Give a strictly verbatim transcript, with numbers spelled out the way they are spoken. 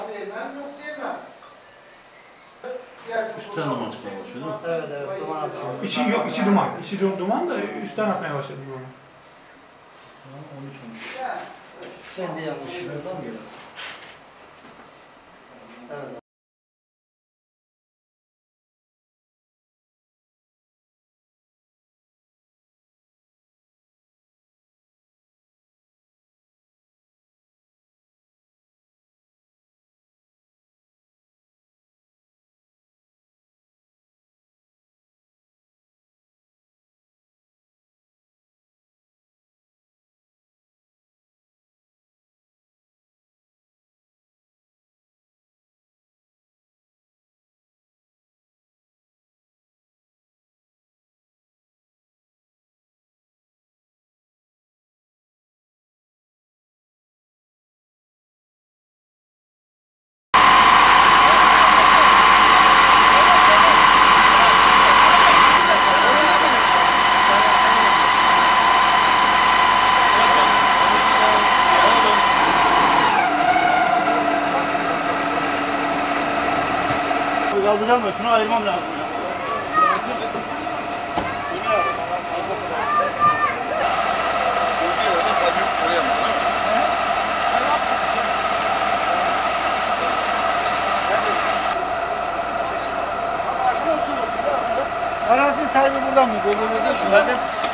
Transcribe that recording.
Üstten duman çıkmaya başladı değil mi? Evet evet, duman atıyor. İçi yok, içi duman. İçi duman da üstten atmaya başladı bunu. on üç on üç. Kendi yanlışımızdan biraz. Evet. Kaldıracağım da şunu ayırmam lazım ya. Arazi sahibi buradan mı? Böyle değil. Şu